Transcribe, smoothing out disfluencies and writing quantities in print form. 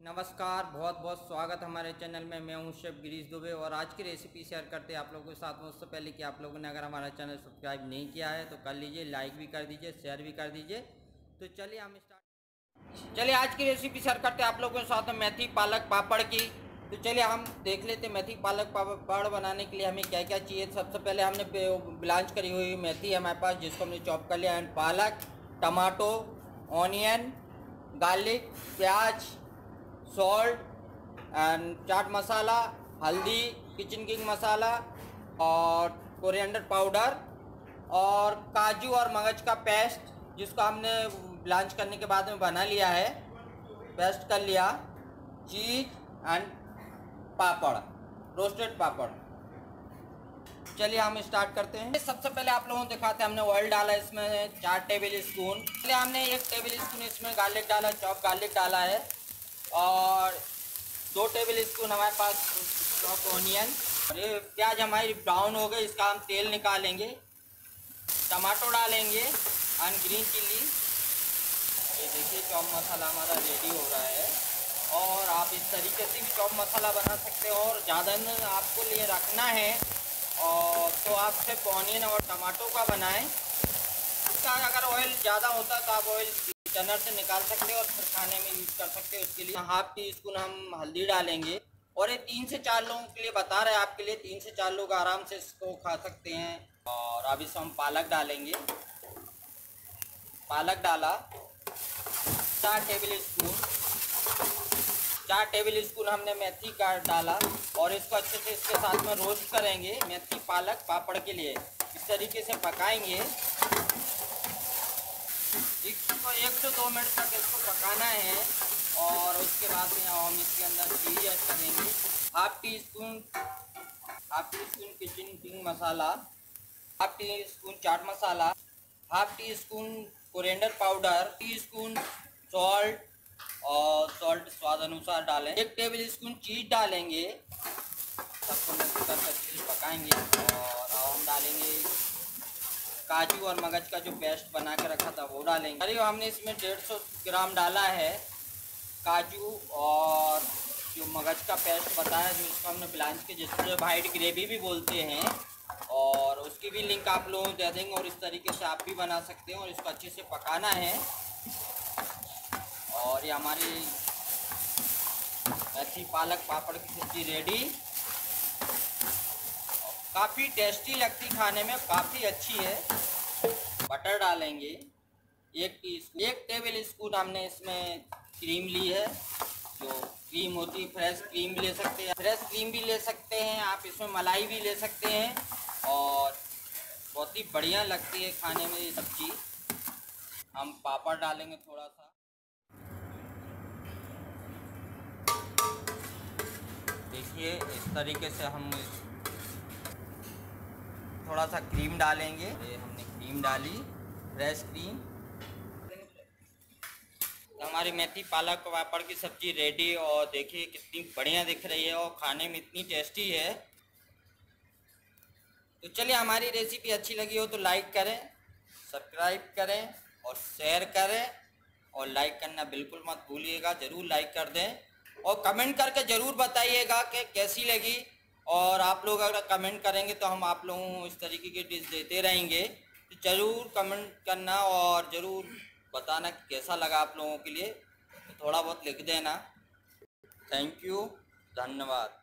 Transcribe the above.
नमस्कार, बहुत बहुत स्वागत हमारे चैनल में। मैं हूं शेफ गिरीश दुबे और आज की रेसिपी शेयर करते हैं आप लोगों के साथ में। उससे पहले कि आप लोगों ने अगर हमारा चैनल सब्सक्राइब नहीं किया है तो कर लीजिए, लाइक भी कर दीजिए, शेयर भी कर दीजिए। तो चलिए आज की रेसिपी शेयर करते हैं आप लोगों के साथ में मेथी पालक पापड़ की। तो चलिए हम देख लेते हैं मेथी पालक पापड़ बनाने के लिए हमें क्या क्या चाहिए। सबसे पहले हमने ब्लांच करी हुई मेथी है हमारे पास, जिसको हमने चॉप कर लिया। एंड पालक, टमाटो, ऑनियन, गार्लिक, प्याज, सॉल्ट एंड चाट मसाला, हल्दी, किचन किंग मसाला और कोरिएंडर पाउडर और काजू और मगज का पेस्ट, जिसको हमने ब्लांच करने के बाद में बना लिया है, पेस्ट कर लिया। Cheese and papad, roasted papad. चलिए हम स्टार्ट करते हैं। सबसे पहले आप लोगों को दिखाते हैं। हमने ऑयल डाला इसमें 4 टेबल स्पून। पहले हमने 1 टेबल स्पून इसमें गार्लिक डाला, चॉप गार्लिक डाला है। और 2 टेबल स्पून हमारे पास चॉप ऑनियन। और ये प्याज हमारी ब्राउन हो गई, इसका हम तेल निकालेंगे। टमाटो डालेंगे एंड ग्रीन चिल्ली। ये देखिए चॉप मसाला हमारा रेडी हो रहा है। और आप इस तरीके से भी चॉप मसाला बना सकते हो। और ज़्यादा आपको लिए रखना है और तो आप सिर्फ ऑनियन और टमाटो का बनाएं। इसका अगर ऑयल ज़्यादा होता है तो आप ऑयल टनर से निकाल सकते हो और फिर खाने में यूज़ कर सकते हो। उसके लिए 1/2 टीस्पून हम हल्दी डालेंगे। और ये 3 से 4 लोगों के लिए बता रहे हैं, आपके लिए 3 से 4 लोग आराम से इसको खा सकते हैं। और अब इसमें हम पालक डालेंगे। पालक डाला 4 टेबल स्पून। 4 टेबल स्पून हमने मेथी का डाला और इसको अच्छे से इसके साथ में रोस्ट करेंगे। मेथी पालक पापड़ के लिए इस तरीके से पकाएंगे। 1 से 2 मिनट तक इसको पकाना है। और उसके बाद में हम इसके अंदर चीज़ ऐड करेंगे। 1/2 teaspoon Kitchen King masala, 1/2 teaspoon chaat masala, 1/2 teaspoon coriander powder, teaspoon salt और सॉल्ट स्वाद अनुसार डालें। 1 टेबल स्पून चीज़ डालेंगे। सबको मिक्स कर अच्छे से पकाएंगे। और हम डालेंगे काजू और मगज का जो पेस्ट बना के रखा था वो डालेंगे। अरे हमने इसमें 150 ग्राम डाला है काजू और जो मगज का पेस्ट बताया, जो इसको हमने ब्लांच के जिसको वाइट ग्रेवी भी बोलते हैं। और उसकी भी लिंक आप लोगों को दे देंगे। और इस तरीके से आप भी बना सकते हैं। और इसको अच्छे से पकाना है। और ये हमारी मेथी पालक पापड़ की सब्ज़ी रेडी। काफ़ी टेस्टी लगती, खाने में काफ़ी अच्छी है। बटर डालेंगे 1 टेबल स्पून। हमने इसमें क्रीम ली है, जो क्रीम होती है, फ्रेश क्रीम भी ले सकते हैं, फ्रेश क्रीम भी ले सकते हैं आप। इसमें मलाई भी ले सकते हैं और बहुत ही बढ़िया लगती है खाने में ये सब्ज़ी। हम पापड़ डालेंगे थोड़ा सा। देखिए इस तरीके से हम थोड़ा सा क्रीम डालेंगे। ये हमने क्रीम डाली, फ्रेश क्रीम। तो हमारी मेथी पालक पापड़ की सब्ज़ी रेडी। और देखिए कितनी बढ़िया दिख रही है और खाने में इतनी टेस्टी है। तो चलिए हमारी रेसिपी अच्छी लगी हो तो लाइक करें, सब्सक्राइब करें और शेयर करें। और लाइक करना बिल्कुल मत भूलिएगा, ज़रूर लाइक कर दें। और कमेंट करके ज़रूर बताइएगा कि कैसी लगी। और आप लोग अगर कमेंट करेंगे तो हम आप लोगों को इस तरीके की डिश देते रहेंगे। तो ज़रूर कमेंट करना और ज़रूर बताना कि कैसा लगा आप लोगों के लिए। तो थोड़ा बहुत लिख देना। थैंक यू, धन्यवाद।